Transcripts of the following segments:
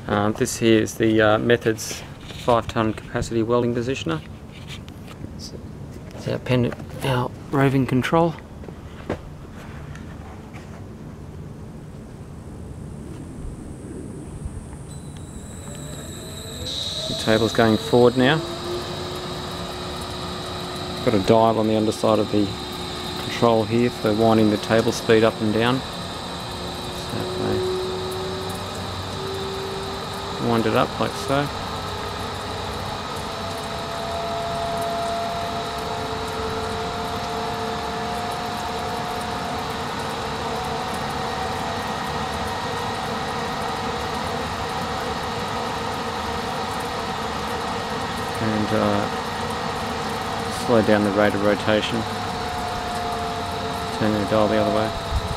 This here is the Methods 5-ton capacity welding positioner. It's our roving control. The table's going forward now. Got a dial on the underside of the control here for winding the table speed up and down. So if I wind it up like so. And slow down the rate of rotation, turn the dial the other way.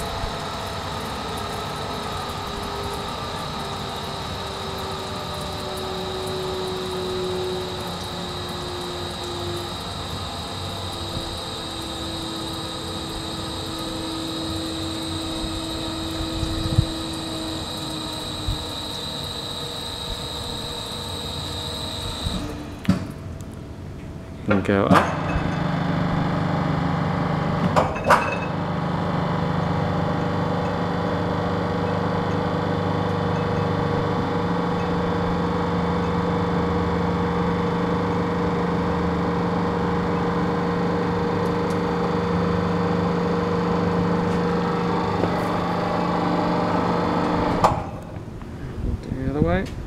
And go up. The other way.